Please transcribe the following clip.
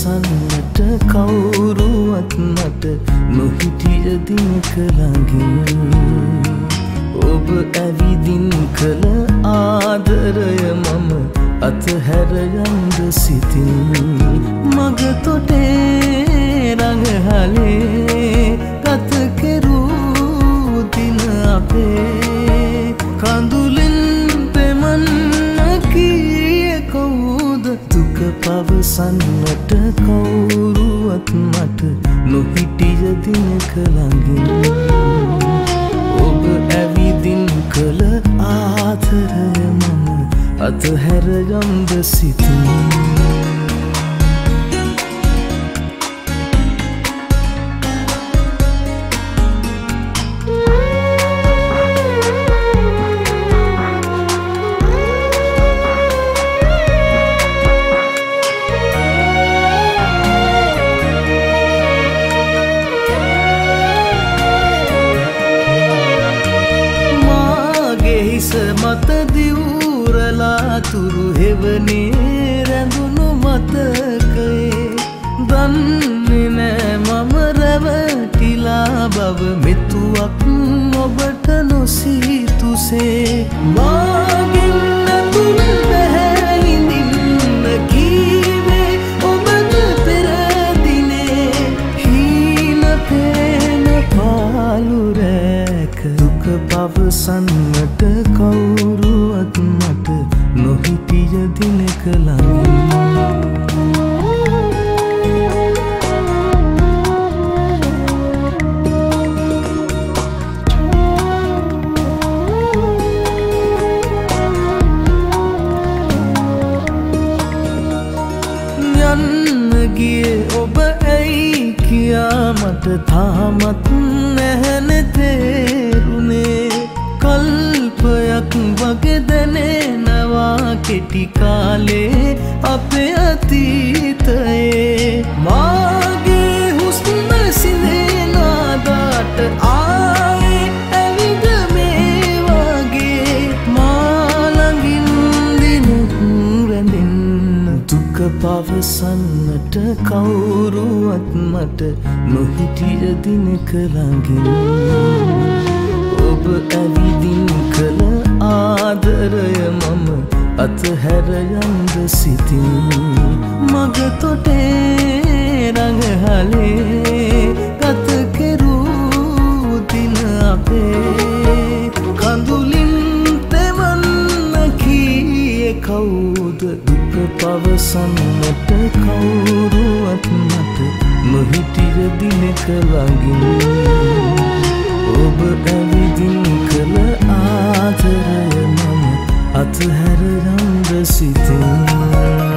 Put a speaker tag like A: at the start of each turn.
A: පවසන්නට කවුරුවත් මට නොහිටිය දිනක ළඟින් ඔබ ඇවිදින් කළ ආදරය මම අතහැර යන්න සිතින් මග තොටේ රඟහලේ ගත කෙරූ දින අපේ කඳුලින් පෙමන්න කීයේ කවුද දුක පවසන්නට කවුරුවත් මට නොහිටිය දිනක ළඟින් ඔබ ඇවිදින් කළ ආදරය මම අතහැර යන්න සිතින් මත දිවුරලා තුරු හෙවනේ රැඳුණු මතකයේ දන්නේ නෑ මම රැවටිලා බව මෙතුවක් ඔබට නොසිතුසේ මාගින් නැතුව බැහැ ඉඳින්න කීවේ ඔබට පෙර දිනේ හීන පේන පාළු රැක දුක පවසන්නට කවුරුවත් මට නොහිටිය දිනක ළඟින් යන්න ගියේ ඔබ ඇයි කියා මට තාමත් නැහැනේ තේරුනේ කල්පයක් වගේ දැනෙනවා කෙටි කාලේ අපේ අතීතයේ මාගේ හුස්ම සිඳේ නාදාට ආයේ ඇවිද මේ වගේ මා ළඟින් දිනුත් රැඳෙන්න දුක පවසන්නට කවුරුවත් මට නොහිටිය දිනක ළඟින් ඔබ ඇවිදින් කළ ආදරය මම අතහැර යන්න සිතින් මග තොටේ රඟහලේ ගත කෙරූ දින අපේ කඳුලින් තෙවන්න කීයේ කවුද දුක පවසන්නට කවුරුවත් මට නොහිටිය දිනක ළඟින් ඔබ ඇවිදින් කළ ආදරය මම අතහැර යන්න සිතින්